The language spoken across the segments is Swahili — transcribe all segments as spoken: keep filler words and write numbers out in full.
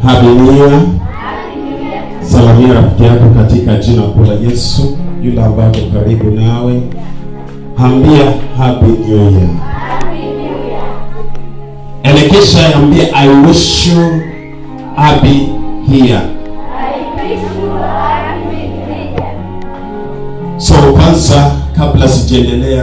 Haleluya. Salamia rafiki yako katika jina la Yesu. Yule ambaye karibu nawe, ambia happy new year. Elekesha ambia I wish you happy here. So kwanza kabla sijaendelea,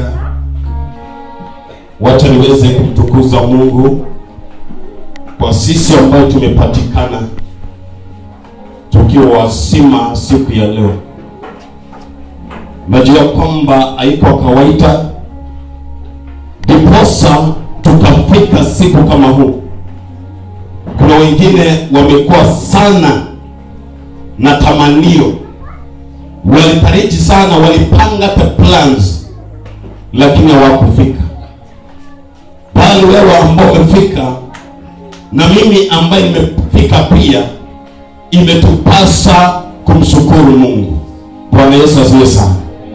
wacha niweze kumtukuza Mungu kwa sisi ambao tumepatikana tukiwa wazima siku ya leo. Najua kwamba haiko kawaida diposa tukafika siku kama huu. Kuna wengine wamekuwa sana na tamanio, walitaraji sana, walipanga the plans, lakini hawakufika. Bali wewe ambao umefika na mimi ambaye nimefika pia, imetupasa kumshukuru Mungu. Bwana Yesu asifiwe sana.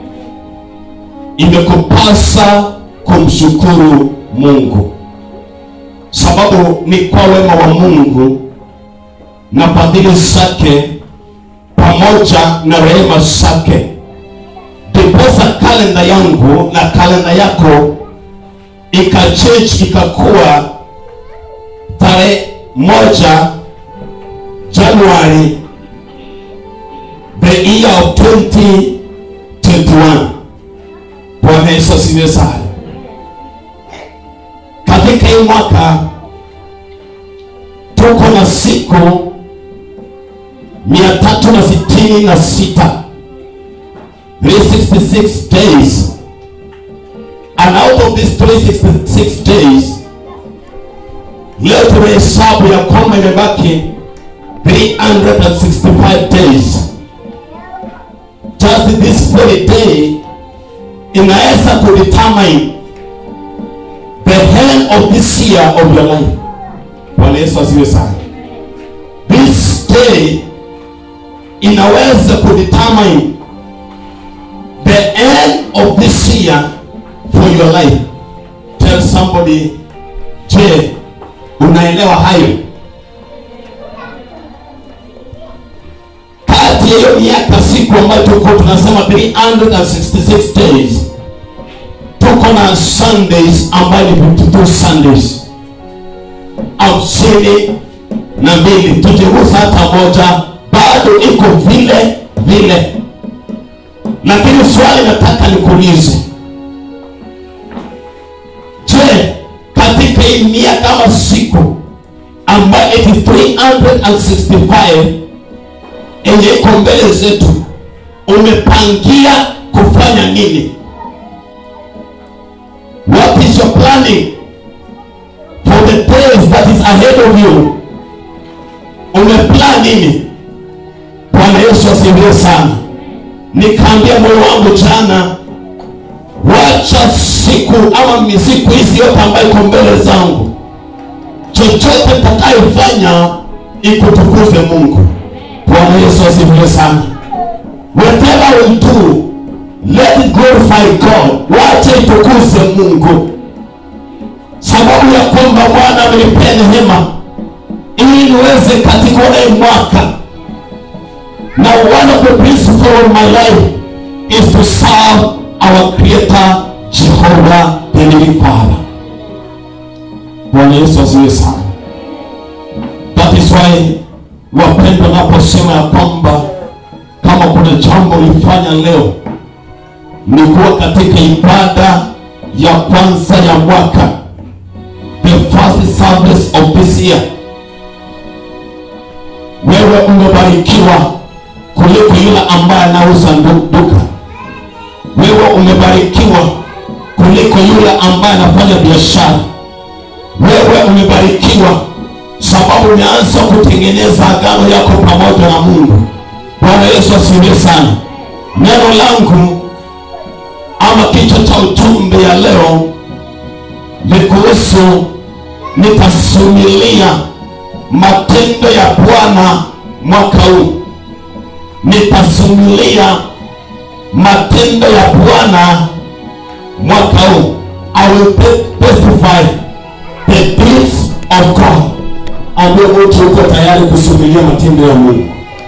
Imekupasa kumshukuru Mungu, sababu ni kwa wema wa Mungu na fadhili zake pamoja na rehema zake diposa kalenda yangu na kalenda yako ikachange ikakuwa tarehe moja January the year of twenty twenty-one. Bwana Yesu asifiwe sana. Katika hii mwaka tuko na siku mia tatu na sitini na sita, three hundred sixty-six days, and out of these three hundred sixty-six days leo tumehesabu ya kwamba imebaki three hundred sixty-five days. Just this very day inaweza kudetermine the end of this year of your life. Bwana Yesu asifiwe sana. This day inaweza kudetermine the end of this year for your life. Tell somebody, je, unaelewa hayo? Kati ya hiyo miaka siku ambayo tuko tunasema three hundred sixty-six days, tuko na Sundays ambayo ni fifty-two Sundays. Hamsini na mbili, tujigusa hata moja, bado iko vile vile. Lakini swali nataka nikuulize, je, katika hii miaka kama siku ambayo iti three hundred sixty-five enye iko mbele zetu, umepangia kufanya nini? What is your planning for the days that is ahead of you? Umeplan nini? Bwana Yesu asifiwe sana. Nikaambia moyo wangu jana, wacha siku ama misiku hizi yote ambayo iko mbele zangu, chochote nitakayofanya ikutukuze Mungu. Bwana Yesu asifiwe sana. Whatever we do, let it glorify God. Wacha itukuze Mungu, sababu ya kwamba Bwana amenipea neema ili niweze katika huu mwaka. Now one of the principles of my life is to serve our Creator, Jehovah the Living Father. Bwana Yesu asifiwe sana. That is why wapendwa, naposema ya kwamba kama kuna jambo ulifanya leo ni kuwa katika ibada ya kwanza ya mwaka, the first service of this year, wewe umebarikiwa kuliko yule ambaye anauza duka. Wewe umebarikiwa kuliko yule ambaye anafanya biashara. Wewe umebarikiwa sababu umeanza kutengeneza agano yako pamoja na Mungu. Bwana Yesu asifiwe sana. Neno langu ama kichwa cha ujumbe ya leo ni kuhusu nitasumilia matendo ya Bwana mwaka huu. Nitasumilia matendo ya Bwana mwaka huu. I will testify the deeds of God. Ambia mtu uko tayari kusubiria matendo ya Mungu.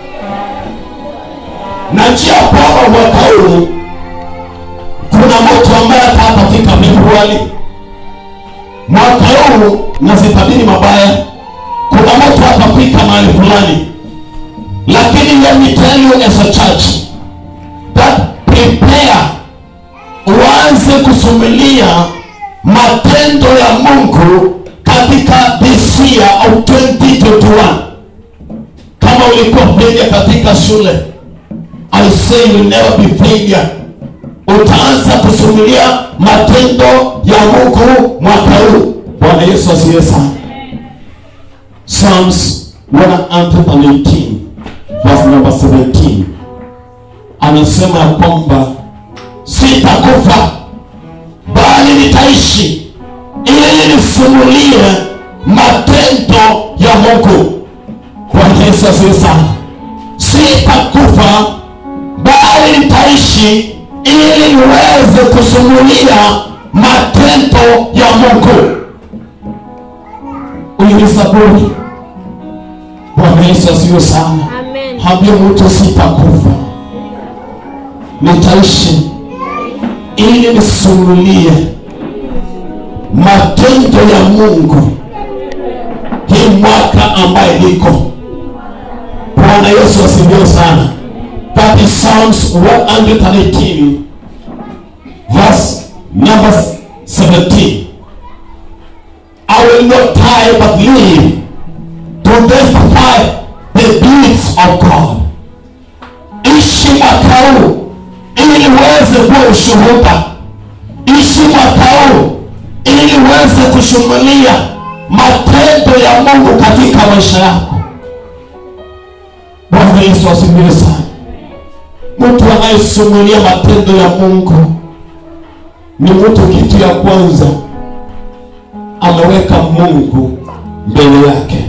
Na njia kwamba mwaka huu kuna mtu ambaye atapafika Februari. Mwaka huu na sitabiri mabaya, kuna mtu atafika mahali fulani. Lakini let me tell you as a church that prepare, uanze kusubiria matendo ya Mungu katika this year of twenty twenty-one. Kama ulikuwa failure katika shule, I say you will never be failure. Utaanza kusubiria matendo ya Mungu mwaka huu. Bwana Yesu asifiwe sana. Psalms one eighteen verse number seventeen. Anasema kwamba sitakufa bali nitaishi ili nisimulie matendo ya Mungu. Bwana Yesu asifiwe sana. Sitakufa bali nitaishi ili niweze kusimulia matendo ya Mungu. Unisaburi. Bwana Yesu asifiwe sana. Amen. Habia mtu sitakufa, nitaishi ili nisimulie matendo ya Mungu hii mwaka ambaye niko. Bwana Yesu asifiwe sana. That is Psalms one eighteen verse number seventeen. I will not die but live to testify the deeds of God. Ishi mwaka huu ili uweze kuwa ushuhuda. Ishi mwaka huu ili uweze kushuhudia matendo ya Mungu katika maisha yako. Bwana Yesu asifiwe sana. Mtu anayesumulia matendo ya Mungu ni mtu kitu ya kwanza ameweka Mungu mbele yake.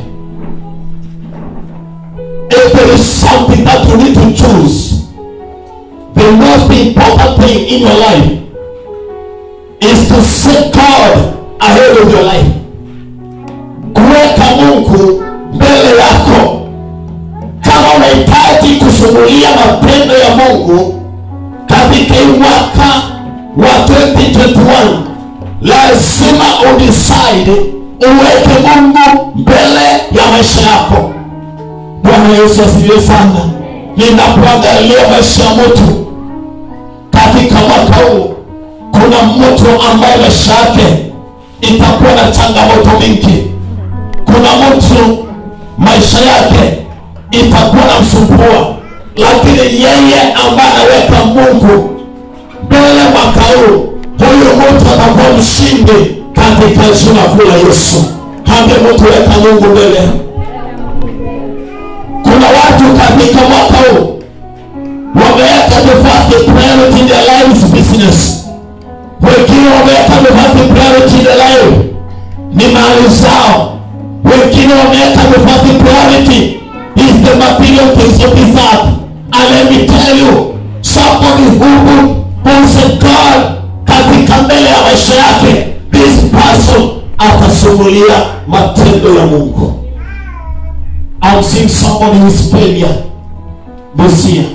If there is something that you need to choose, the most important thing in your life is to set God ahead of your life. Kuweka Mungu mbele yako. Kama unahitaji kusumulia matendo ya Mungu katika mwaka wa twenty twenty-one, lazima udecide uweke Mungu mbele ya maisha yako. Bwana Yesu asifiwe sana. Ninapoangalia maisha ya mtu katika mwaka huu, kuna mtu ambaye maisha yake itakuwa na changamoto mingi. Kuna mtu maisha yake itakuwa na msumbua, lakini yeye ambaye anaweka Mungu mbele mwaka huu, huyo mtu atakuwa mshindi katika jina kuu la Yesu. Hambe mtu weka Mungu mbele. Kuna watu katika mwaka huu wameweka the first priority in their lives business. Wengine wameweka the first priority in their life ni mali zao. Wengine wameweka the first priority is the material things of this earth. And let me tell you, somebody who who said God katika mbele ya maisha yake, this person atasumulia matendo ya Mungu. I'm seeing somebody who is failure this year.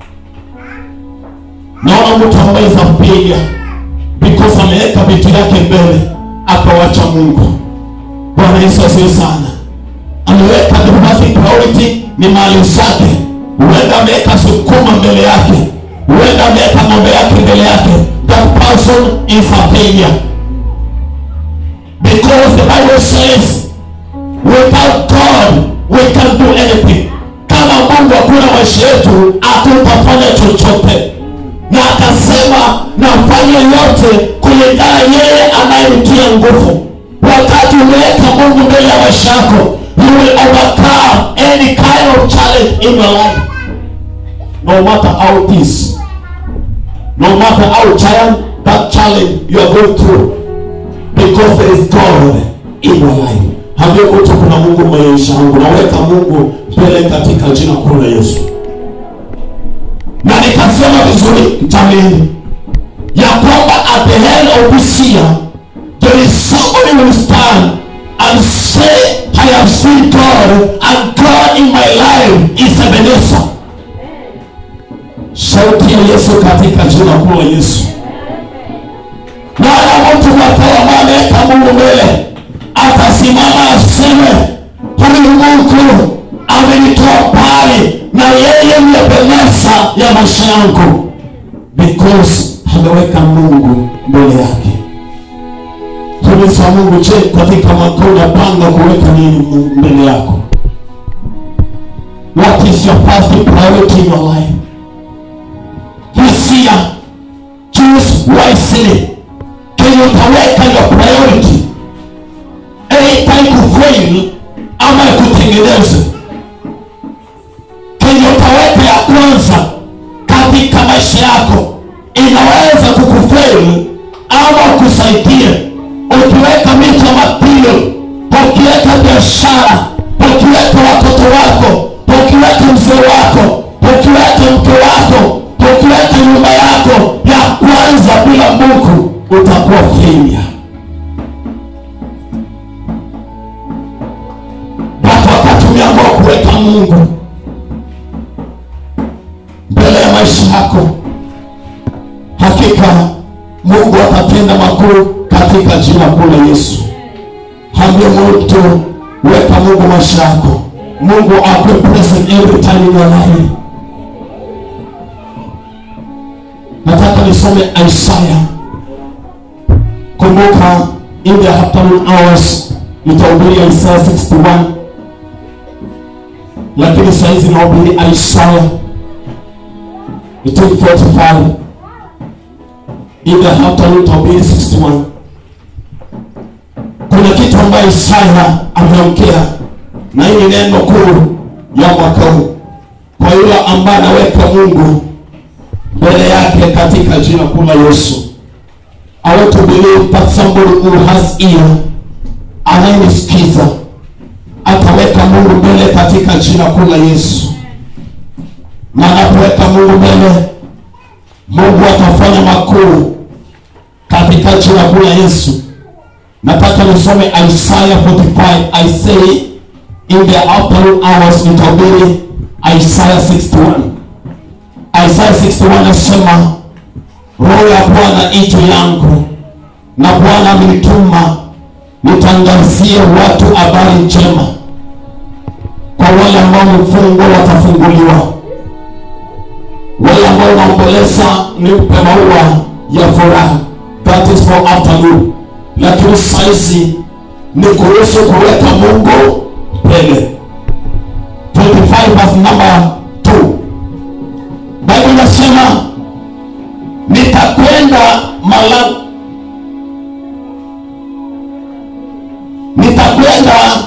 Naona mtu ambaye is a failure because ameweka vitu yake mbele akawacha Mungu. Bwana Yesu asifiwe sana. Ameweka the first priority ni mali zake. Huenda ameweka sukuma mbele yake, huenda ameweka ng'ombe yake mbele yake. That person is a failure, because the Bible says without God we can do anything. Kama Mungu hakuna maisha yetu, hatutafanya chochote. Na akasema nafanya yote kulingana yeye anayenitia nguvu. Wakati umeweka Mungu mbele ya maisha yako, you will overcome any kind of challenge in your life. No matter how it is, no matter how giant that challenge you are going through, because there is God in your life. Hambe mtu kuna Mungu maisha yangu, naweka Mungu mbele katika jina kuu la Yesu. Na nikasema vizuri jamani, ya kwamba at the end of this year there is somebody who will stand and say, I have seen God, and God in my life is Ebenezer. Sauti ya Yesu katika jina kuu la Yesu. Maana mtu mtawa ameweka Mungu mbele, atasimama aseme, huyu Mungu amenitoa pale na yeye ni Ebeneza ya maisha yangu, because ameweka Mungu mbele yake. Tuliza Mungu, je, katika mwaka unapanga kuweka nini mbele yako? What is your first priority in your life? This year, choose wisely. Kenye utaweka your priority, aidha ikufail ama ikutengeneze. Kenye utaweka ya kwanza katika maisha yako inaweza kukufail ama kusaidia. Ukiweka mito matilo, ukiweka biashara, ukiweka watoto wako, ukiweka mzee wako, ukiweka mke wako, ukiweka nyumba yako ya kwanza bila Mungu, utakuwa failure. Watu wakatumia Mungu kuweka Mungu mbele ya maisha yako, hakika Mungu atatenda makuu katika jina kuu la Yesu. Ambia mtu, weka Mungu maisha yako. Mungu akuwe present every time in your life. Nataka nisome Isaiah. Kumbuka in the afternoon hours nitahubiri Isaiah sixty-one, lakini saizi nahubiri Isaiah eighteen forty-five. In the afternoon nitahubiri sixty-one. Kuna kitu ambayo Isaiah ameongea, na hii ni neno kuu ya mwaka huu kwa yule ambaye anaweka Mungu mbele yake katika jina kuu la Yesu. I want to believe that somebody who has ear, anayenisikiza, ataweka Mungu mbele katika jina kuu la Yesu. Na anapoweka Mungu mbele, Mungu atafanya makuu katika jina kuu la Yesu. Nataka nisome Isaiah forty-five. I say in the afternoon hours nitahubiri Isaiah sixty-one. Isaiah sixty-one nasema, Roho ya Bwana ito yangu, na Bwana amenituma nitangazie watu habari njema. Kwa wale ambao wamefungwa watafunguliwa, wale ambao wanaomboleza nipe maua ya furaha. That is for afternoon. Lakini saizi ni kuhusu kuweka Mungu mbele. twenty-five verse number two. Bible inasema, nitakwenda malango, nitakwenda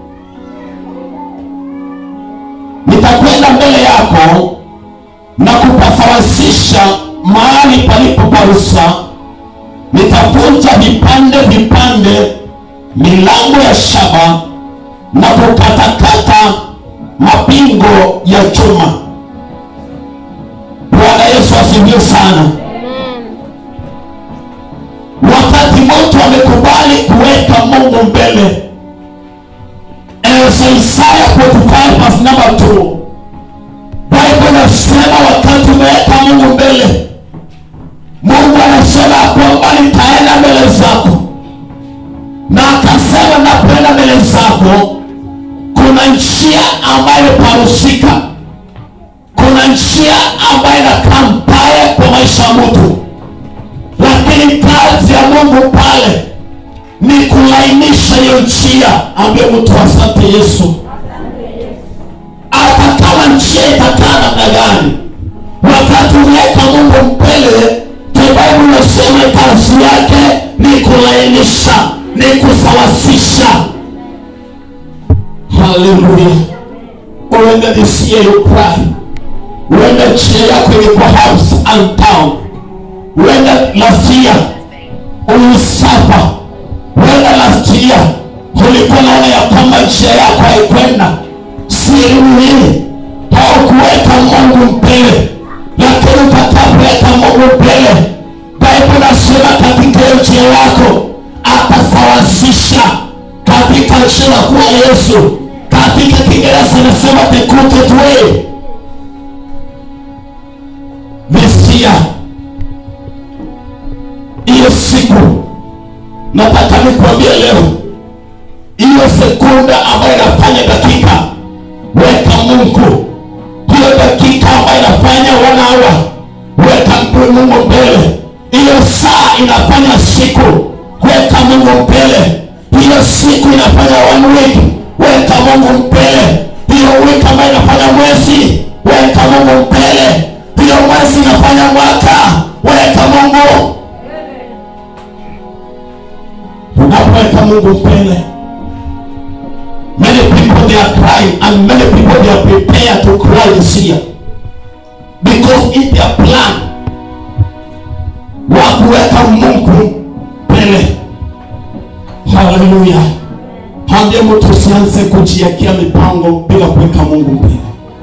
nitakwenda mbele yako na kupasawazisha mahali palipoparusa. Nitavunja vipande vipande milango ya shaba na kukatakata mapingo ya chuma. Bwana Yesu asifiwe sana. Wakati mtu amekubali kuweka Mungu mbele, Isaiah forty-five verse number two, Bible inasema wakati umeweka Mungu mbele, Mungu anasema kwamba nitaenda mbele zako. Na akasema napoenda mbele zako, kuna njia ambayo parusika, kuna njia ambayo inakaa mbaya kwa maisha ya mtu, lakini kazi ya Mungu pale ni kulainisha hiyo njia. Ambia mtu, asante Yesu. Hata kama njia itakaa namna gani, wakati umeweka Mungu mbele, Bible inasema kazi yake ni kulainisha, ni kusawasisha. Hallelujah. Uenda this year you cry, uenda njia yako ilikuwa house and town, uenda last year ulisafa, uenda last year ulikuwa naona ya kwamba njia yako haikwenda. Siri nini? Haukuweka Mungu mbele. Lakini utakapoweka Mungu mbele, Bible inasema katika njia yako atasawazisha katika jina kwa Yesu. Katika Kiingereza nasema the crooked way. Mesia hiyo siku nataka nikwambie leo, hiyo sekunda ambayo inafanya dakika, weka Mungu. Hiyo dakika ambayo inafanya one hour, weka Mungu mbele. Hiyo saa inafanya siku, weka Mungu mbele. Hiyo siku inafanya one week, weka Mungu mbele. Hiyo wiki ambayo inafanya mwezi, weka Mungu mbele. Hiyo mwezi inafanya mwaka, weka Mungu. Unapoweka Mungu mbele, many people they are crying, and many people they are prepared to cry this year, because it's their plan wa kuweka Mungu mbele. Hallelujah. Hande mtu usianze kujiwekea mipango bila kuweka Mungu mbele.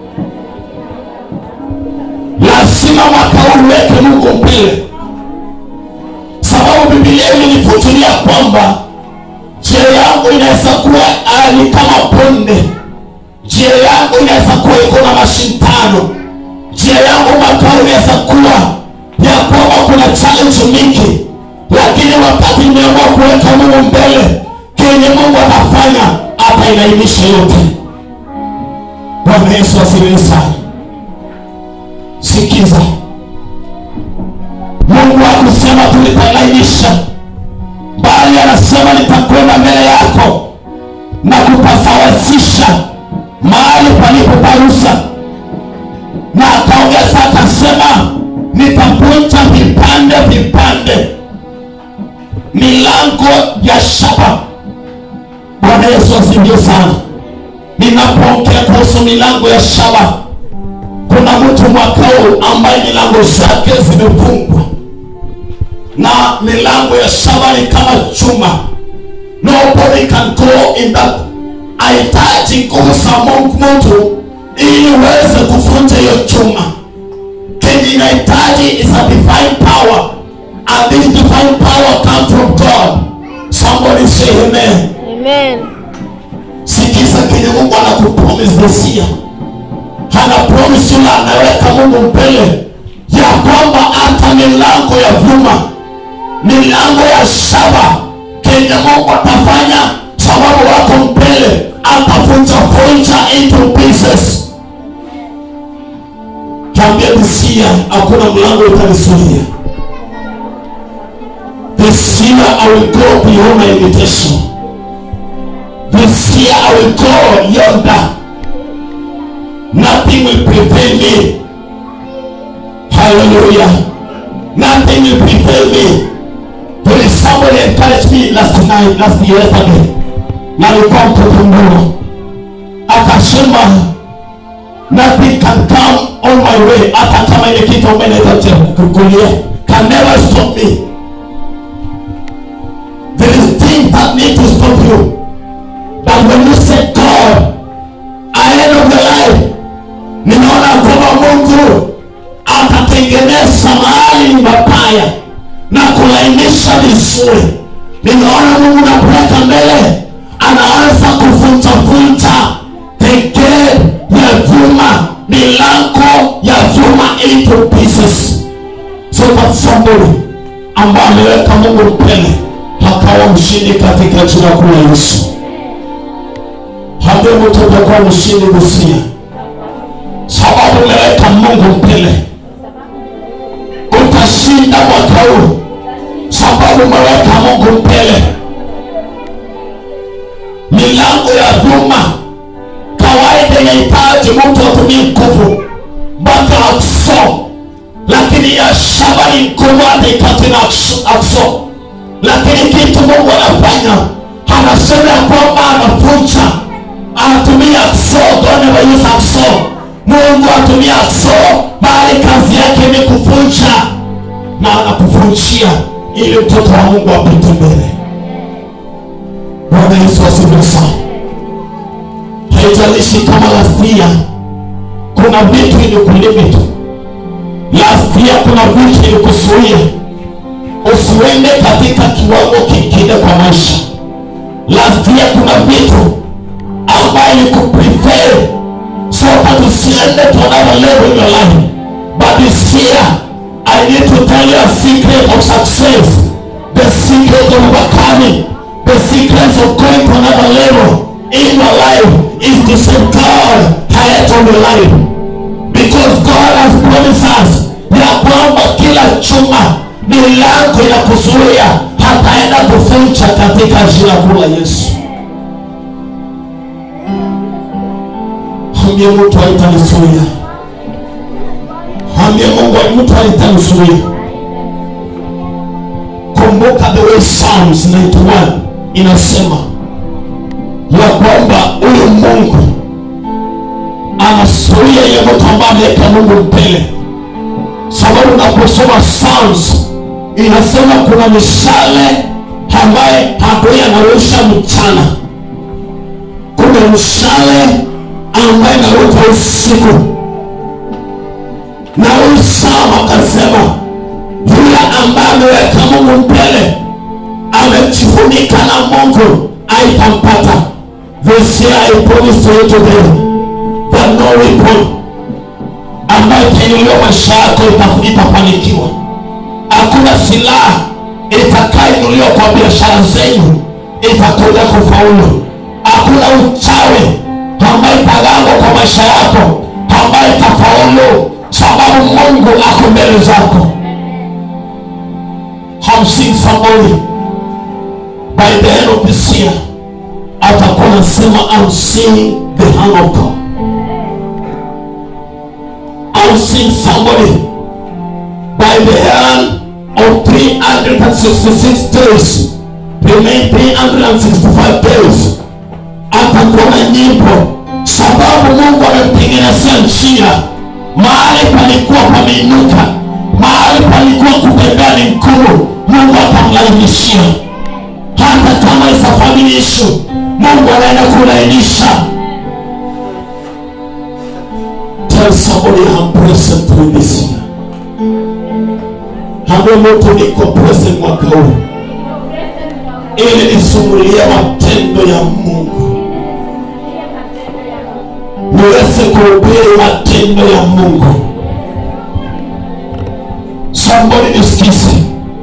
Lazima mwaka uweke Mungu mbele. Sababu Biblia imenifunulia kwamba njia yangu inaweza kuwa ni kama bonde. Njia yangu inaweza kuwa iko na mashindano. Njia yangu mwaka inaweza kuwa ya kwamba kuna challenge mingi. Lakini wakati nimeamua kuweka Mungu mbele, kenye Mungu atafanya hapa inaimisha yote. Bwana Yesu asifiwe sana. Sikiza. Mungu hakusema tulitalainisha, bali anasema nitakwenda mbele yako na kupasawazisha mahali palipo parusa. Na akaongeza akasema nitavunja vipande vipande milango ya shaba. Bwana Yesu asifiwe sana. Ninapoongea kuhusu milango ya shaba, kuna mtu mwaka huu ambaye milango zake zimefungwa. Na milango ya shaba ni kama chuma. Nobody can go in that. Haitaji kuhusa Mungu mtu ili uweze kuvunja hiyo chuma. Kenye inahitaji is a divine power. And this divine power comes from God. Somebody say amen. Amen. Sikiza kenye Mungu anakupromise this year. Hana promise yule anaweka Mungu mbele, ya kwamba hata milango ya vyuma, milango ya shaba, kenye Mungu atafanya sababu wako mbele, atavunja vunja into pieces. Tambia this year hakuna mlango utanizuia. This year I will go beyond my invitation. This year I will go yonder. Nothing will prevail me. Hallelujah. Nothing will prevail me. There is somebody encouraged me last night, last yesterday. Na nilikuwa mtoto mdogo. Akasema nothing can come on my way. Hata kama ile kitu ambayo inaitwa kukulia can never stop me. There is things that need to stop you. But when you say God, ahead of the life, ninaona kwamba Mungu atatengeneza mahali ni mabaya na kulainisha vizuri. Ninaona Mungu anapeleka mbele, anaanza kuvunja vunja teke ya vyuma, milango ya vyuma into pieces. So that somebody ambaye ameweka Mungu mbele hakawa mshindi katika jina la Yesu. Hadi mtu atakuwa mshindi Busia. Sababu umeweka Mungu mbele, utashinda mwaka huu. Sababu umeweka Mungu mbele. Milango ya vyuma kawaida inahitaji mtu atumie nguvu mpaka akso, lakini ya shaba ni nguvu hadi katina akso. Lakini kitu Mungu anafanya, anasema kwamba anavunja, anatumia akso. God never use akso. Mungu atumia akso, bali kazi yake ni kuvunja, na anakuvunjia ili mtoto wa Mungu apite mbele. Bwana Yesu asifiwe sana. Haijalishi kama last year kuna vitu ilikulimit, last year kuna vitu ilikuzuia usiwende katika kiwango kingine kwa maisha. last year kuna vitu ambayo ni kuprefer so that usiende to another level in your life. But this year I need to tell you a secret of success, the secret of overcoming, the secret of going to another level in your life is to say God ahead of your life, because God has promised us ya kwamba kila chuma milango ya kuzuia hataenda kufunja katika jina kuu la Yesu. Hambia mtu haitanusuia. Hambia Mungu mtu haitanusuia. Kumbuka the way Psalms ninety-one inasema ya kwamba huyu Mungu anasuia yeye mtu ambaye ameweka Mungu mbele. Sababu unaposoma Psalms inasema kuna mishale ambaye adui anarusha mchana, kuna mishale ambaye anaruka usiku. Na huyu Psalm akasema yule ambaye ameweka Mungu mbele, amejifunika na Mungu, haitampata. This year I promise to you today that no weapon ambayo itainuliwa maisha yako itafanikiwa. Hakuna silaha itakainuliwa kwa biashara zenu itakuja kufaulu. Hakuna uchawi ambayo itagangwa kwa maisha yako ambayo itafaulu, sababu Mungu ako mbele zako. I'm seeing somebody by the end of this year atakuwa nasema I'm seeing the hand of God. I'm seeing somebody by the end of three hundred sixty-six days, remain three hundred sixty-five days, atakuwa na nyimbo, sababu Mungu amemtengenezea njia. Mahali palikuwa pameinuka, mahali palikuwa kutembea ni mkuu, Mungu atamlainishia. Hata kama is a family issue, Mungu anaenda kulainisha. Tell somebody I'm present with this year. Hapo mtu niko present mwaka huu, ili nisumulie matendo ya Mungu, niweze kuhubiri matendo ya Mungu. Somebody nisikize,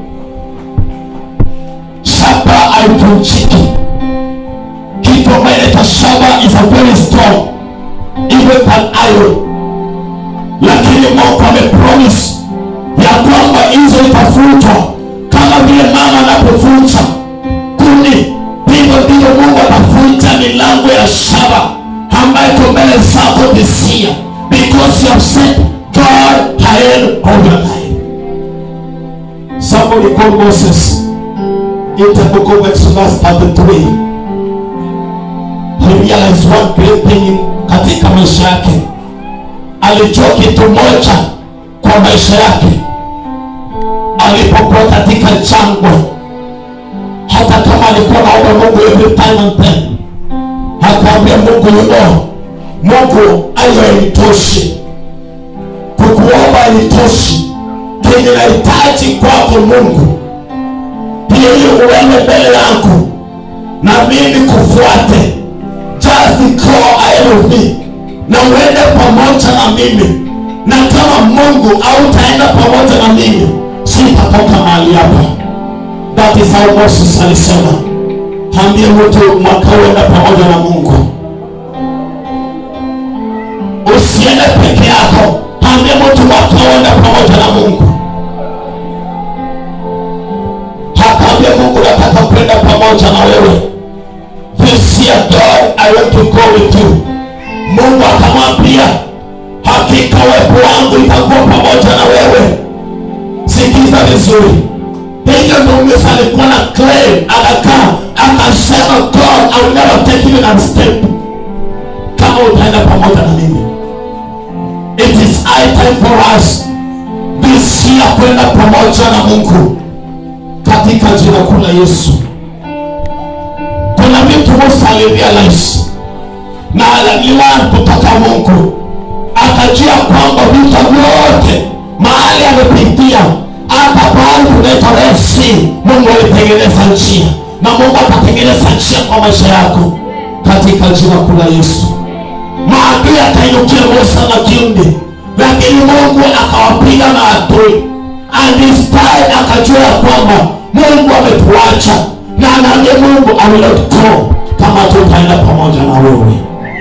shaba haivunjiki. Kitu ambaye inaitwa shaba is a very strong, even than iron. Lakini Mungu amepromise ya kwamba hizo itafutwa kama vile mama anapofunja kuni, hivyo ndivyo Mungu atafunja milango ya shaba ambayo iko mbele zako this year, because you have said God ahead of your life. Somebody called Moses in the book of Exodus thirty-three. He realized one great thing katika maisha yake. Alijua kitu moja kwa maisha yake. Alipokuwa katika jangwa, hata kama alikuwa naomba Mungu every time and then, akaambia Mungu, you know, Mungu ayo haitoshi, kukuomba haitoshi, kenye nahitaji kwako Mungu ili uende mbele yangu na mimi kufuate. Just go ahead of me, na uende pamoja na mimi, na kama Mungu hautaenda pamoja na mimi, sitatoka mahali hapa. That is how Moses alisema. Ambie mtu mwaka uenda pamoja na Mungu, usiende peke yako. Ambie mtu mwaka uenda pamoja na Mungu. Akaambia Mungu, nataka kwenda pamoja na wewe. This year God, I want to go with you. Mungu akamwambia, hakika uwepo wangu itakuwa pamoja na wewe. Sikiza vizuri. Hivyo ndio Musa alikuwa na claim, akakaa akasema, God, I will never take even a step kama utaenda pamoja na mimi. It is high time for us this year kwenda pamoja na Mungu katika jina kuu la Yesu. Kuna vitu Musa alirealize na aliliwa kutoka Mungu, akajua kwamba vitu vyote mahali amepitia, hata pahali kunaitwa Red Sea, Mungu alitengeneza njia. na Mungu atatengeneza njia kwa maisha yako katika jina kuu la Yesu. Maadui atainukia Musa na kiundi, lakini Mungu akawapiga maadui. And instead akajua kwamba Mungu ametuacha, na anaambia Mungu I will not go kama tutaenda pamoja na wewe.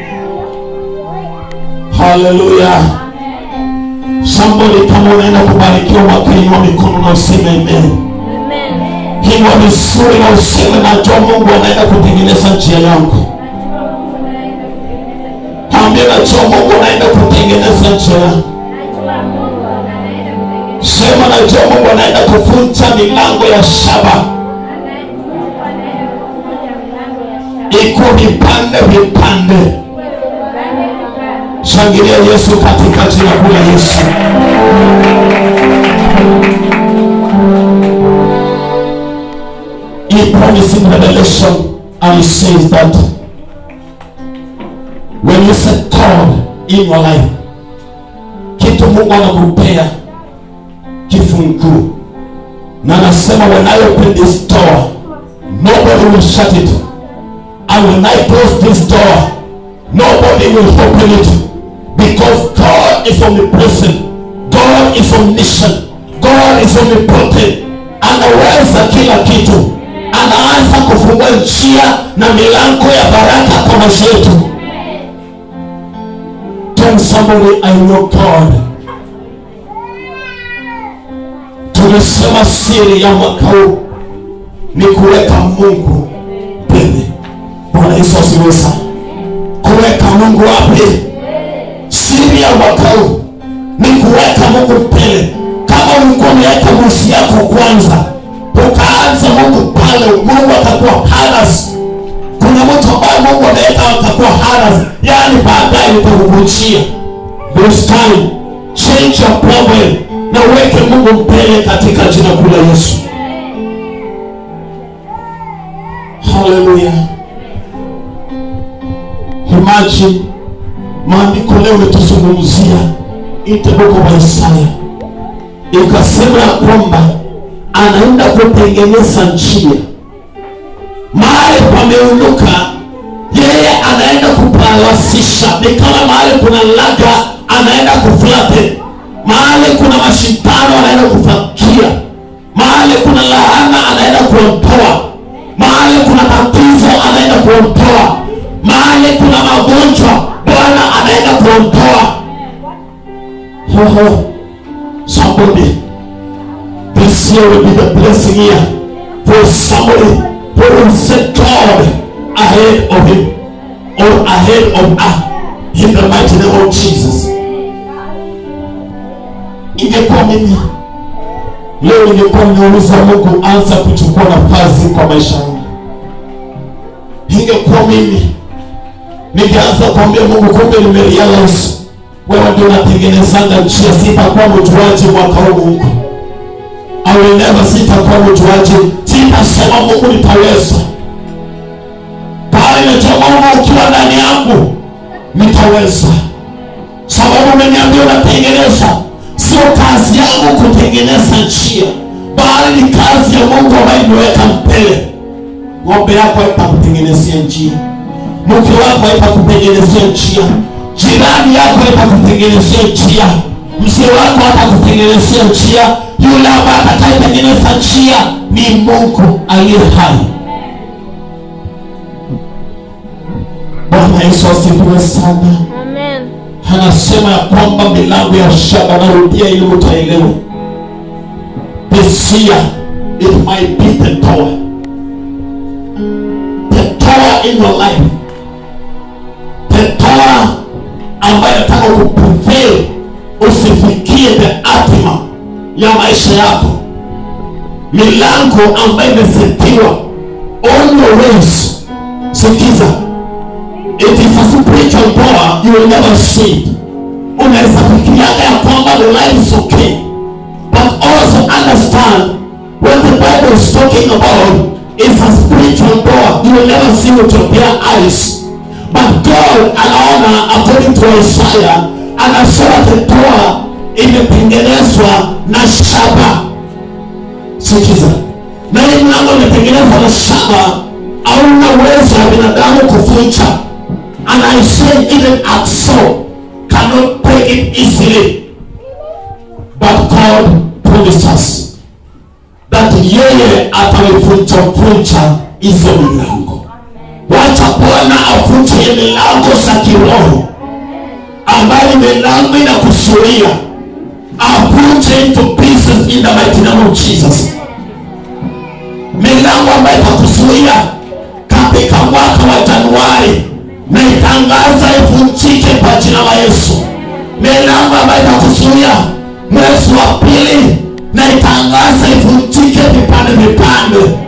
Hallelujah. Somebody kama unaenda kubarikiwa mwaka hii wa mikono na useme amen. Hivyo vizuri na useme najua Mungu anaenda kutengeneza njia yangu. Ambia najua Mungu anaenda kutengeneza njia yangu. Sema najua Mungu anaenda kuvunja milango ya shaba. Iko vipande vipande. Shangilia Yesu katika jina kuu la Yesu. He promised in Revelation, and he says that when you set God in your life, kitu Mungu anakupea kifunguo. Na anasema when I open this door, nobody will shut it. And when I close this door, nobody will open it. Because God is omnipresent, God is omniscient, God is omnipotent. Anaweza kila kitu. Anaanza kufungua njia na milango ya baraka kwa maisha yetu. Tell somebody I know God. Tumesema siri ya mwaka huu ni kuweka Mungu mbele. Bwana Yesu asifiwe sana. Kuweka Mungu wapi? Siri ya mwaka huu ni kuweka Mungu mbele. Kama ulikuwa umeweka musi yako kwanza, ukaanza Mungu pale, Mungu atakuwa haras. Kuna mtu ambaye Mungu ameweka atakuwa haras, yani baadaye utakujia. This time, change your problem na uweke Mungu mbele katika jina kuu la Yesu. Hallelujah. Imagine maandiko leo lituzungumzia itabuko wa Isaya. Ikasema ya kwamba anaenda kutengeneza njia. Mahali pameunuka, yeye anaenda kupawasisha. Ni kama mahali kuna laga, anaenda kuflate. Mahali kuna mashindano, anaenda kufakia. Mahali kuna laana, anaenda kuondoa. Mahali kuna tatizo, anaenda kuondoa. Mahali kuna magonjwa, Bwana anaenda kuondoa. Hoho. Somebody, this year will be the blessing year for somebody who will set God ahead of him or ahead of us in the mighty name of Jesus. Ingekuwa mimi leo, ningekuwa ninauliza Mungu anza kuchukua nafasi kwa maisha yangu. Ingekuwa mimi ningeanza kuambia Mungu, kumbe nimerealize wewe ndio unatengenezanga njia. Sitakuwa mjuaji mwaka huu Mungu. I will never sitakuwa mjuaji. Sitasema Mungu nitaweza. Bali najua Mungu ukiwa ndani yangu nitaweza. Sababu umeniambia unatengeneza. Sio kazi yangu kutengeneza njia, bali ni kazi ya Mungu ambaye nimeweka mbele. Ng'ombe yako itakutengenezea njia. Mke wako itakutengenezea njia. Jirani yako itakutengenezea njia. Mzee wako atakutengenezea njia. Yule ambaye atakayetengeneza njia ni Mungu aliye hai. Bwana Yesu asifiwe sana. Amen. Anasema ya kwamba milango ya shaba, narudia ili utaelewe. This year it might be the tower. The tower in your life. The tower ambayo nataka kuprevail usifikie the ultima ya maisha yako. Milango ambayo imesetiwa on your ways. Sikiza, it is a spiritual power, you will never see it. Unaweza fikiria ya kwamba the life is okay, but also understand what the Bible is talking about is a spiritual power. You will never see with your bare eyes. But God anaona, according to Isaiah, anasema the tower imetengenezwa na shaba. Sikiza, na ina milango imetengenezwa na shaba, hauna uwezo wa binadamu kuvunja. And I say even Axel cannot break it easily. But God promised us that yeye atawivunja vunja hizo milango. Wacha Bwana avunje milango za kiroho ambayo milango inakuzuia, avunje into pieces in the mighty name of Jesus. Milango ambayo itakuzuia katika mwaka wa Januari, na itangaza ivunjike kwa jina la Yesu. Milango ambayo itakuzuia mwezi wa pili, na itangaza ivunjike vipande vipande.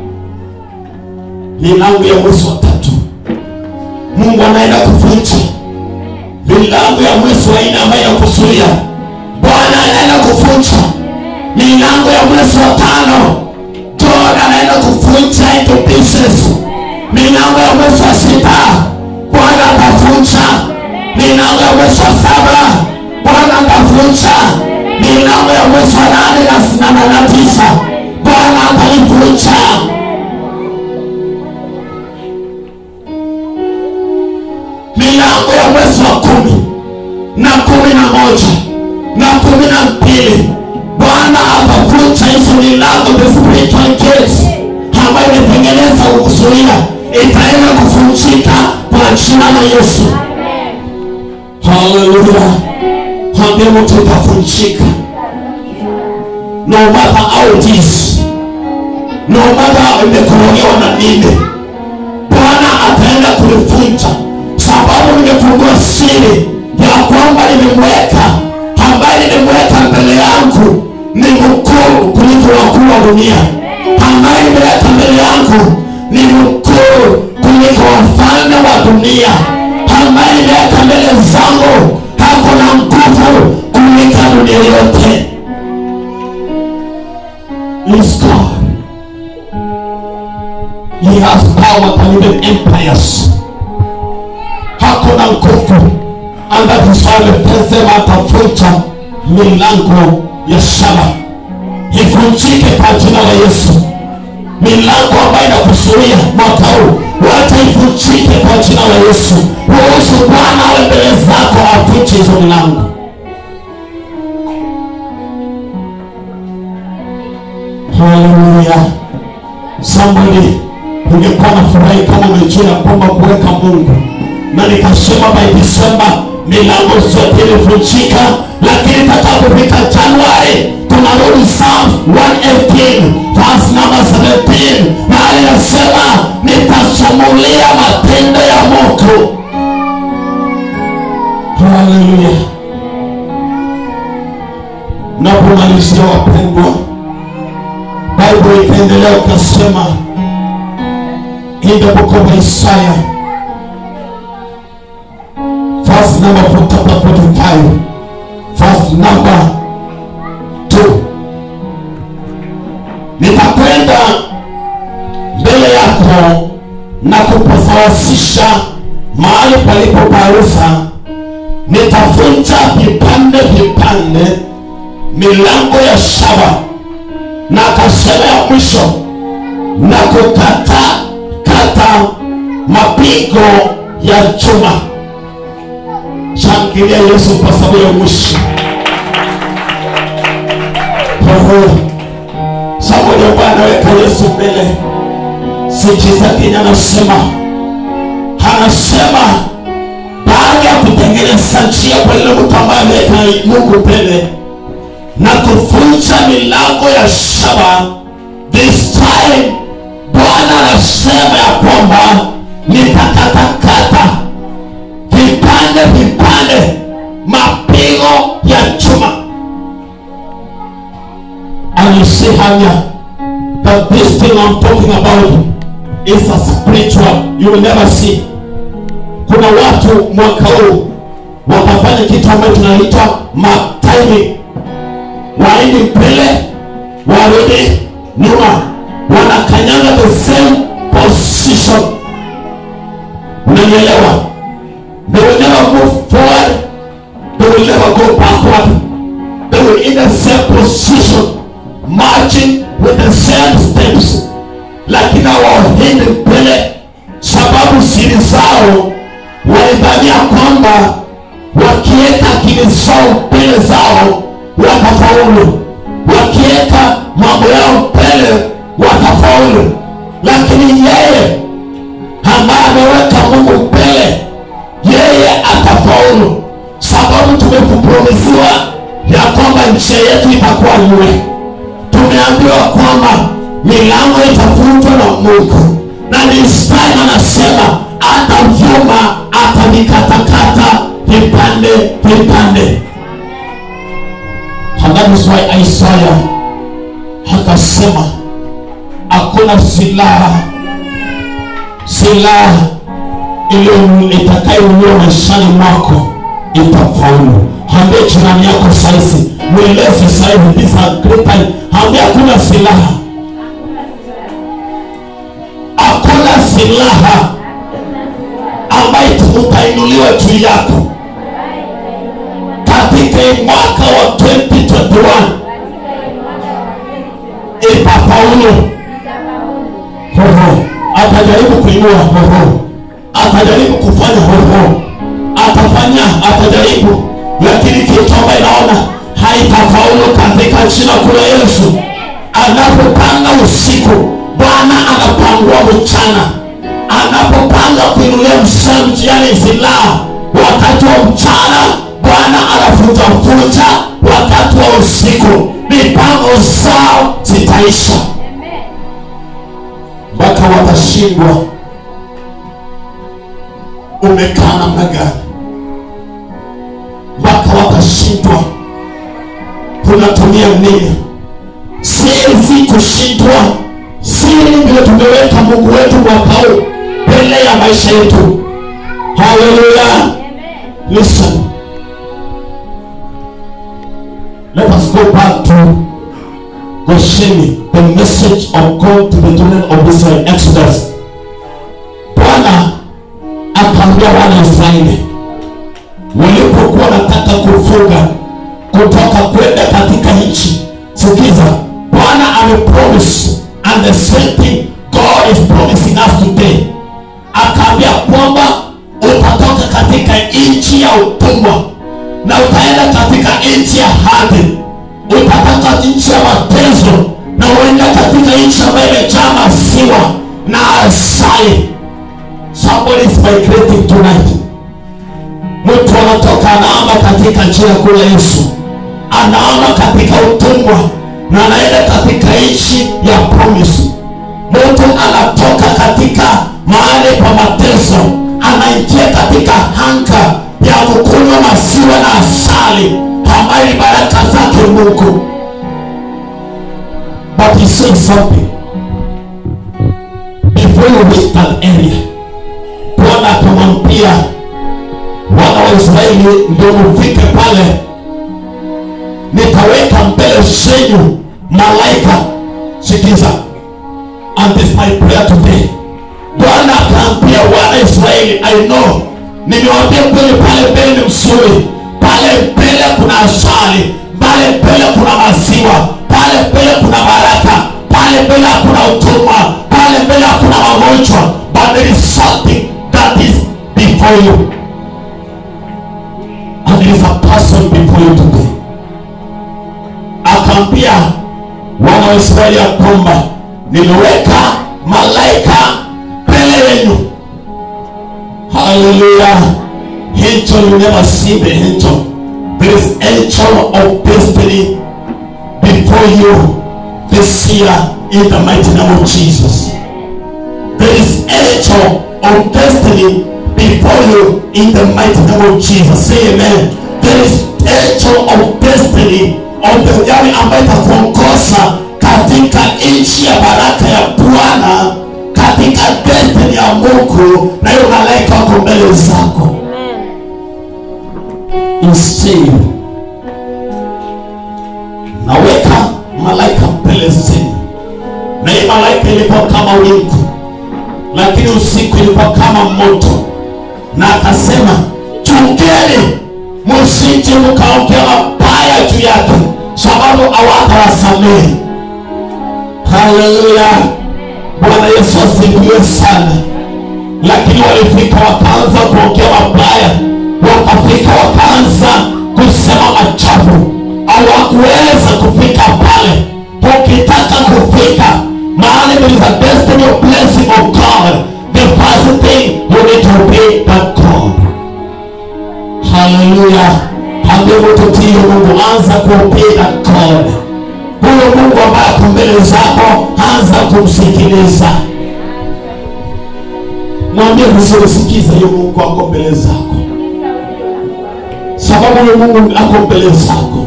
Milango ya mwezi wa tatu, Mungu anaenda kuvunja. Milango ya mwezi wa nne ambayo inakuzuia, Bwana anaenda kuvunja. Milango ya mwezi wa tano, God anaenda kuvunja into pieces. Milango ya mwezi wa sita, Bwana atavunja. Milango ya mwezi wa saba, Bwana atavunja. Milango ya mwezi wa nane na tisa, Bwana ataivunja. Milango ya mwezi wa kumi na kumi na moja na kumi na mbili, Bwana atavunja hizo milango. The spiritual gates ambayo imetengeneza kukuzuia itaenda kuvunjika kwa jina la Yesu. Hallelujah. Ambia mtu itavunjika. No matter how it is, no matter how imekorogewa na nini, Bwana ataenda kulivunja. Sababu nimefungua siri ya kwamba nimemweka, ambaye nimemweka mbele yangu ni mkuu kuliko wakuu wa dunia. Ambaye nimeweka mbele yangu ni mkuu kuliko wafalme wa dunia. Ambaye nimeweka mbele zangu hako na nguvu kuliko dunia yote. Is God. He has power to even empires. Hako na nguvu. And that is why lepesema atavunja milango ya shaba. Ivunjike kwa jina la Yesu. Milango ambayo inakuzuia mwaka huu, wacha ivunjike kwa jina la Yesu. Ruhusu Bwana awe mbele zako avunje hizo milango. Hallelujah. Somebody, ungekuwa na furahi kama umejua kwamba kuweka Mungu. Na nikasema by December milango zote ilivunjika, lakini itakapofika Januari tunarudi Psalm one eighteen verse number seventeen, mahali nasema nitasumulia matendo ya Mungu. Hallelujah. Na kumalizia wapendwa, Bible ikaendelea ukasema in the book of Isaiah verse number chapter forty-five verse number two, nitakwenda mbele yako na kupasawasisha mahali palipo parufa, nitavunja vipande vipande milango ya shaba, na kasema ya mwisho na kukata kata mapigo ya chuma. Shangilia Yesu kwa sababu ya mwisho. Sababu ya Bwana weka Yesu mbele. Sikiza Kenya anasema, anasema baada ya kutengeneza njia kwa ile mtu ambaye ameweka Mungu mbele na kuvunja milango ya shaba, this time Bwana anasema ya kwamba nitakatakata vipande vipande mapigo ya chuma. And you see here that this thing I'm talking about is a spiritual, you will never see. Kuna watu mwaka huu watafanya kitu ambacho tunaita timing. Waende mbele, warudi nyuma, wanakanyanga the same position. Unanielewa? They will never move forward, they will never go backward. They will in the same position, marching with the same steps, lakini hawaendi mbele, sababu siri zao walidhania kwamba wakiweka akili zao mbele zao watafaulu, wakiweka mambo yao mbele watafaulu. Lakini yeye ambaye ameweka Mungu mbele, yeye atafaulu, sababu tumepromisiwa ya kwamba nchi yetu itakuwa nzuri. Tumeambiwa kwamba milango itafungwa na Mungu, na this time anasema hata vyuma atavikatakata vipande vipande. And that is why Isaiah akasema hakuna silaha silaha ile itakayouliwa maishani mwako itafaulu. Ambia jirani yako saizi, mweleze saizi, this is a great time. Ambia hakuna silaha, hakuna silaha ambayo utainuliwa juu yako katika mwaka wa twenty twenty-one. Itafaulu. Hoho atajaribu kuinua, hoho atajaribu kufanya, hoho atafanya, atajaribu, lakini kitu ambayo naona haitafaulu katika jina la Yesu. Anapopanga usiku, Bwana anapangua mchana. Anapopanga kuinulia mshamji, yani silaha, wakati wa mchana, Bwana anafuta futa wakati wa usiku. Mipango zao zitaisha mpaka watashindwa. Umekaa namna gani mpaka watashindwa? Unatumia nini? Siwezi kushindwa. Siri ndio tumeweka Mungu wetu mwaka huu mbele ya maisha yetu. Hallelujah. Listen. Let us go back to Gosheni, the message of God to the children of Israel, Exodus. Bwana akaambia wana Israeli walipokuwa wanataka kufuga kutoka kwenda katika nchi. Sikiza, Bwana amepromise, and the same thing God is promising us today. Akaambia kwamba utatoka katika nchi ya utumwa na utaenda katika nchi ya ahadi. Utatoka nchi ya mateso na uenda katika nchi ambayo imejaa maziwa na asali. Somebody is migrating tonight. Mtu anatoka anaama katika jina kula Yesu, anaama katika utumwa na anaenda katika nchi ya promise. Mtu anatoka katika mahali pa mateso, anaingia katika hanga ya kukunywa maziwa na asali ambayo ni baraka zake Mungu. But he said something before you reach that area. Bwana akamwambia wana wa Israeli, ndio mfike pale, nitaweka mbele zenu malaika. Sikiza, and this is my prayer today. Bwana akaambia wana Israeli, I know, nimewaambia kweli pale mbele ni mzuri, pale mbele kuna asali, pale mbele kuna maziwa, pale mbele kuna baraka, pale mbele kuna utumwa, pale mbele kuna magonjwa, but there is something that is before you, and there is a person before you today. Akaambia wana wa Israeli ya kwamba nimeweka malaika mbele yenu. Hallelujah. Angel, you never see the angel. There is angel of destiny before you this year in the mighty name of Jesus. There is angel of destiny before you in the mighty name of Jesus. Say amen. There is angel of destiny of the yale ambaye atakuongoza katika nchi ya baraka ya Bwana, katika destiny ya Mungu, na yule malaika wako mbele zako. Instead, naweka malaika mbele zenu. Na hii malaika ilikuwa kama wingu, lakini usiku ilikuwa kama moto. Na akasema, chungeni msije mkaongea mabaya juu yake, sababu hawatawasamehe. Hallelujah. Bwana Yesu asifiwe sana. Lakini walifika wakaanza kuongea mabaya, wakafika wakaanza kusema machafu. Hawakuweza kufika pale. Ukitaka kufika mahali there is a destiny of blessing of God, the first thing you need to obey that God. Hallelujah. Hamtutii Mungu, anza kuobey that God. Huyo Mungu ambaye ako mbele zako, anza kumsikiliza. Mwambie usisikilize huyo Mungu ako mbele zako. Sababu huyo Mungu ako mbele zako,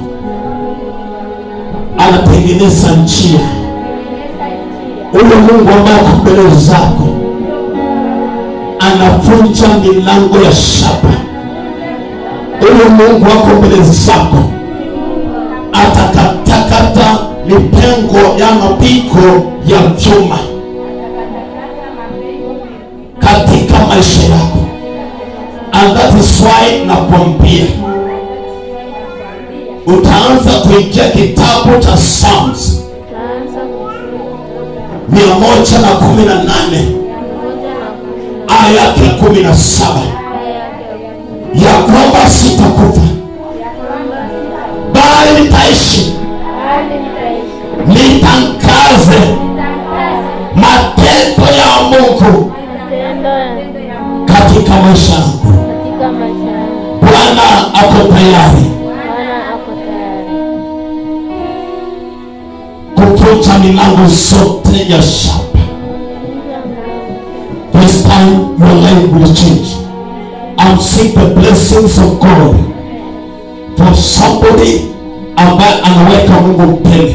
anatengeneza njia. Huyo Mungu ambaye ako mbele zako, anavunja milango ya shaba. Huyo Mungu ako mbele zako, atakatakata mipengo ya mapigo ya vyuma katika maisha yako. And that is why nakwambia utaanza kuingia kitabu cha Psalms mia moja na kumi na nane aya ya kumi na saba ya kwamba sitakufa bali nitaishi nitangaze matendo ya Mungu katika maisha yangu. Bwana ako tayari kuvunja milango zote ya shaba. This time your life will change. I'm seeing the blessings of God for somebody ambaye anaweka Mungu mbele.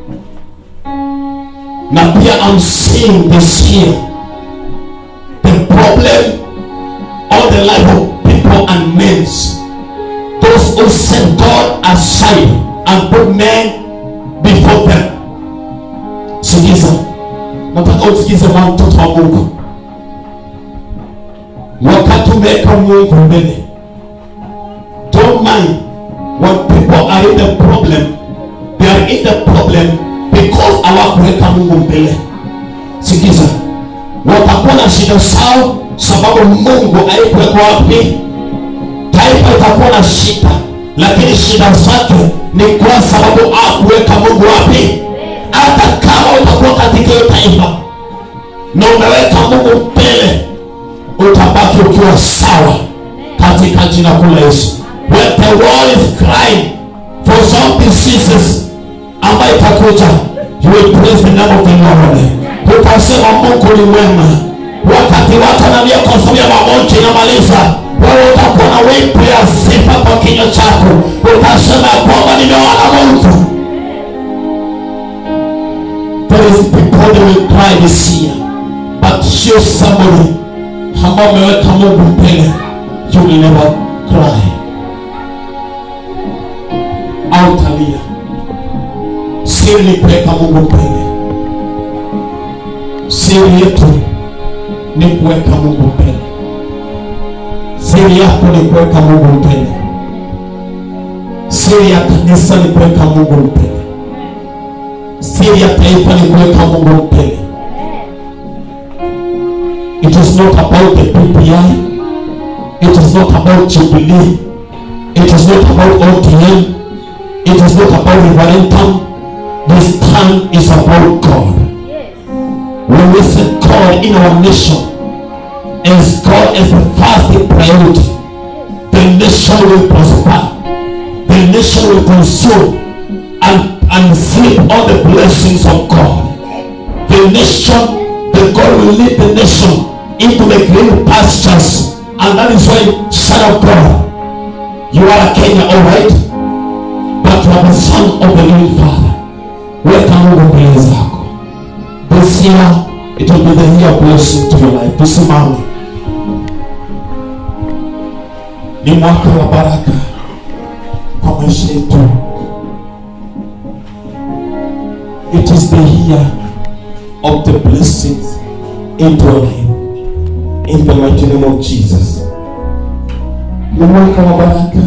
Na pia I'm seeing this here, the problem of the life of people and men, those who set God aside and put men before them. Sikiza, nataka usikize wa mtoto wa Mungu. Wakati umeweka Mungu mbele, don't mind when people are in the problem. They are in the problem because hawakuweka Mungu mbele. Sikiza, watakuwa na shida zao sababu Mungu haikuweka wapi. Taifa itakuwa na shida, lakini shida zake ni kwa sababu hakuweka Mungu wapi. Hata kama utakuwa katika hiyo taifa na umeweka Mungu mbele, utabaki ukiwa sawa katika jina la Yesu. When the world is crying for some diseases ambayo itakuja, you will praise the name of the Lord. Utasema Mungu ni mwema. Wakati watu wanalia kwa sababu ya magonjwa inamaliza, wewe utakuwa na wimbo ya sifa kwa kinywa chako. Utasema kwamba nimeona Mungu. There is people that will cry this year, but show somebody ambao umeweka Mungu mbele, you will never cry. Autalia. Siri ni kuweka Mungu mbele. Siri yetu ni kuweka Mungu mbele. Siri yako ni kuweka Mungu mbele. Siri ya kanisa ni kuweka Mungu mbele. Siri ya taifa ni kuweka Mungu mbele. It is not about the P P I. It is not about Jubilee. It is not about O T M. It is not about Revarentum. This time is about God. When we say God in our nation, as God is the first priority, the nation will prosper. The nation will consume and, and sleep all the blessings of God. The nation, the God will lead the nation into the green pastures. And that is why, son of God, you are a Kenya, alright? But you are the son of the living Father. Welcome to the praise of God. This year, it will be the year of blessing to your life. Tusimame. Ni mwaka wa baraka kwa maisha yetu. It is the year of the blessings into our life. In the mighty name of Jesus. Ni mwaka wa baraka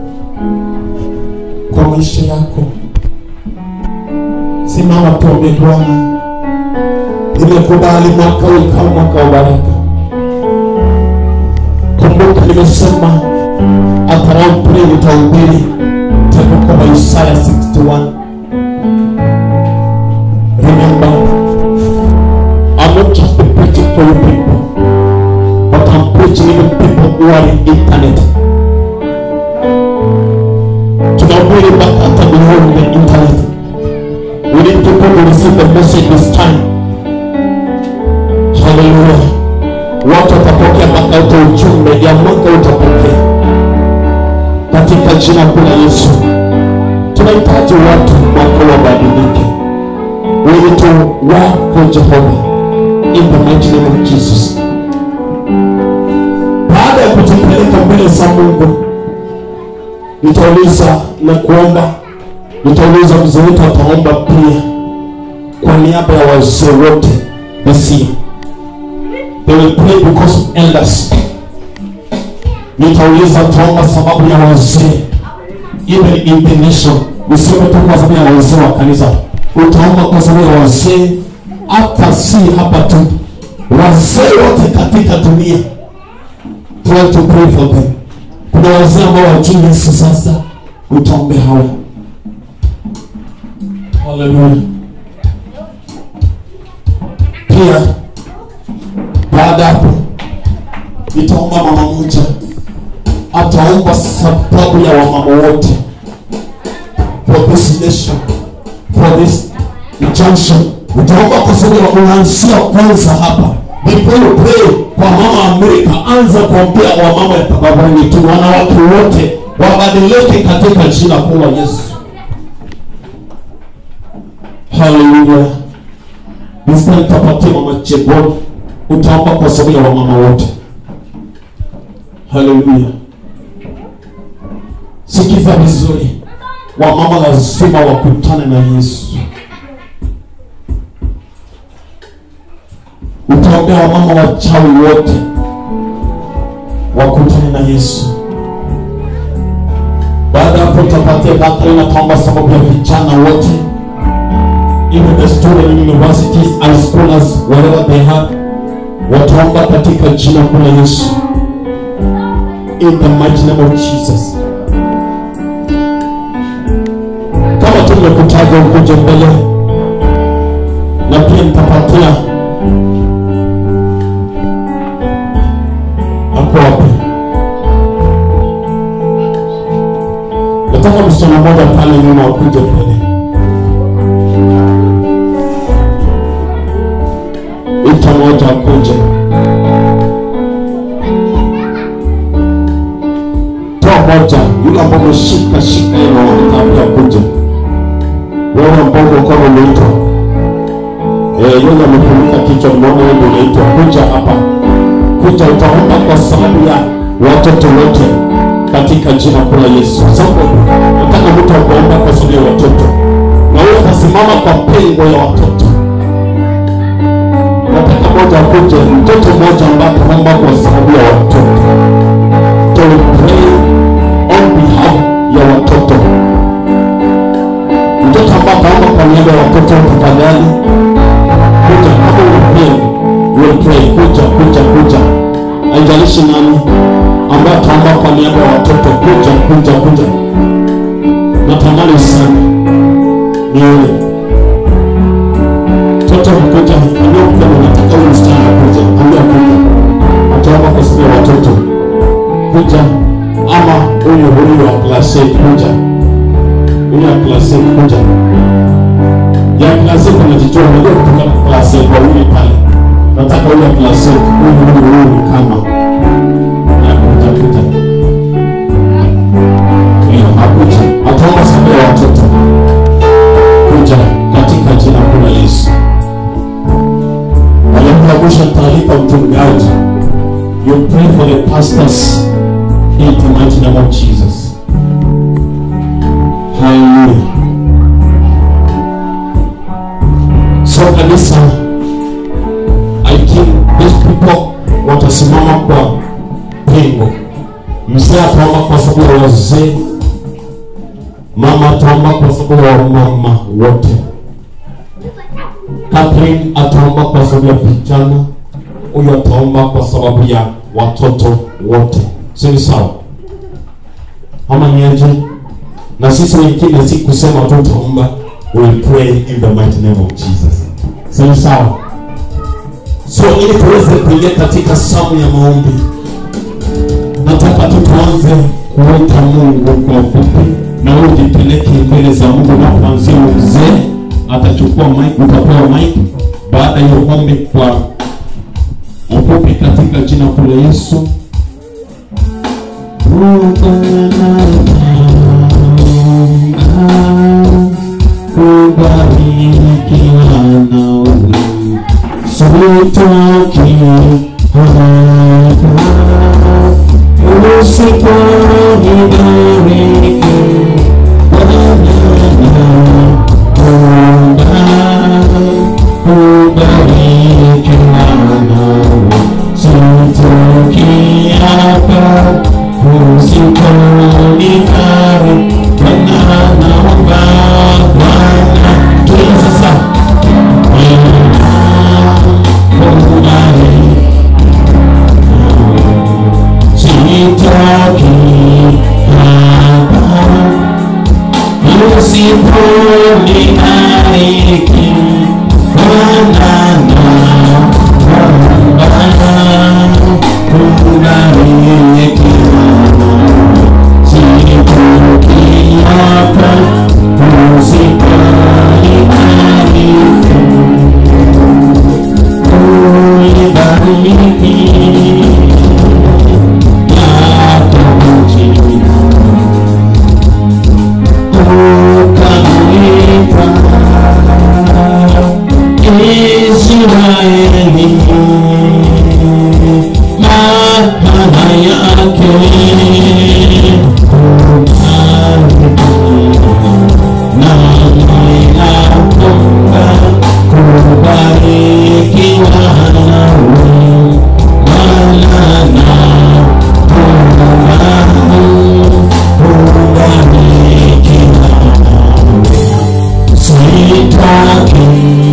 kwa maisha yako. Simama tuombe Bwana. nimekubali mwaka huu kama mwaka wa baraka. Kumbuka nimesema at around three nitahubiri tena kwa Isaiah sixty-one. Remember, I'm not just preaching for you people, but I'm preaching even people who are in internet. Tunahubiri mpaka hata beyond the internet. We need people to receive the message this time. Hallelujah. Watu watapokea mpaka uto ujumbe ya mwaka utapokea. Katika jina kuu la Yesu. Tunahitaji watu mwaka wabadilike. We need to work for Jehovah in the mighty name of Jesus. Baada ya kujipeleka mbele za Mungu, nitauliza na kuomba. Nitauliza mzee wetu ataomba pia kwa niaba ya wazee wote this year. They will pray because of elders. Nitauliza tuomba sababu ya wazee even in the nation. Useme tu kwa sababu ya wazee wa kanisa. Utaomba kwa sababu ya wazee hata si hapa tu, wazee wote katika dunia. Try to pray for them. Kuna wazee ambao wajui Yesu sasa, utaombe hawa. Hallelujah. Pia baada hapo nitaomba mama mmoja ataomba sababu ya wamama wote for this nation, for this junction. Utaomba kwa sababu ya unaanzia kwanza hapa. Before you pray kwa mama Amerika, anza kuombea wamama ya tababani tu, wanawake wote wabadilike katika jina kuu la Yesu. Hallelujah. Nisema nitapatia mama Chebon, utaomba kwa sababu ya wamama wote. Hallelujah. Sikiza vizuri. Wamama lazima wakutane na Yesu. Utaombea wamama wachawi wote wakutane na Yesu. Baada hapo utapatia daktari na kuomba sababu ya vijana wote. Even the students in universities and scholars, whatever they have, wataomba katika jina kuu la Yesu. In the mighty name of Jesus. Kama tumekutaja ukuje mbele, na pia nitapatia hapo hapo. Nataka msichana mmoja pale nyuma ukuje mbele. Ita moja kuje. Toa moja, yule ambao umeshika shika ile wanataka kuje. Wewe ambao uko kama unaitwa. Eh, yule amefunika kichwa, mbona wewe ndio unaitwa? Kuja hapa. Kuja utaomba kwa sababu ya watoto wote katika jina kuu la Yesu. Sababu nataka mtu aombe kwa sababu ya watoto. Na wewe utasimama kwa pengo ya watoto. Nataka moja kuje, mtoto mmoja ambaye anaomba kwa sababu ya watoto. To pray on behalf ya watoto. Mtoto ambaye anaomba kwa niaba ya watoto tafadhali. Kuja kama unapenda, we'll pray. Kuja, kuja, kuja. Haijalishi nani ambaye anaomba kwa niaba ya watoto. Kuja, kuja, kuja. Natamani sana nione toto mkuja ndio kwa nataka msichana kuja ndio kuja ataomba kwa sababu ya watoto. Kuja ama huyo huyo wa klasi kuja, huyo wa klasi kuja ya klasi tunajitoa ndio kutoka klasi kwa huyo pale. Nataka huyo klasi huyo huyo kama na kuja kuja hiyo hakuja ataomba sababu ya watoto. Kuja katika jina kuu la Yesu. Wanapokusha taarifa mchungaji, you pray for the pastors in the mighty name of Jesus. Hallelujah. So kanisa, I think these people watasimama kwa pengo. Mzee ataomba kwa sababu ya wazee, mama ataomba kwa sababu ya mama wote. Catherine ataomba kwa sababu ya vijana, huyo ataomba kwa sababu ya watoto wote. Sio sawa? Ama niaje? Na sisi wengine si kusema tu tutaomba, we pray in the mighty name of Jesus. Sio sawa? So ili tuweze kuingia katika samu ya maombi, nataka tu tuanze kuita Mungu kwa ufupi, na wewe ujipeleke mbele za Mungu. Na kuanzia mzee atachukua mic, utapewa mic baada ya ombi kwa ufupi katika jina la Yesu. Kubariki wanawe Sutoki hapa usipo nibariki kubariki wanawe Sutoki hapa usipo nibariki wanaomba Bwana tuisasa Sitoki hapa usiponibariki Bwana naomba kubariki Sitoki hapa usiponibariki unibariki Israeli mahana yake na ninaomba kubariki wanawe wala naomba kubariki wanawe sitaki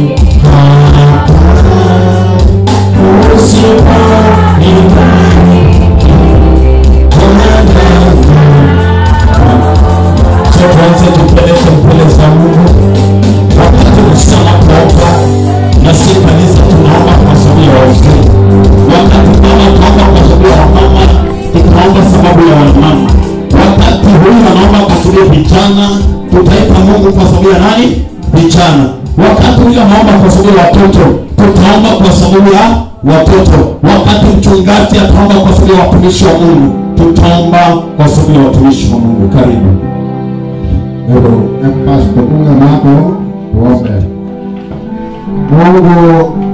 tuanze tupeleke mbele za Mungu. Wakati kusema kuomba na si kanisa, tunaomba kwa sababu ya wazee. Wakati tunaomba kwa sababu ya mama, tunaomba sababu ya mama. Wakati huyu anaomba kwa sababu ya vijana, tutaita Mungu kwa sababu ya nani? Vijana. Wakati huyu anaomba kwa sababu ya watoto, tutaomba kwa sababu ya watoto. Wakati mchungaji ataomba kwa sababu ya watumishi wa Mungu, tutaomba kwa sababu ya watumishi wa Mungu. Karibu. Ndio, empasi kuunga nako tuombe. Mungu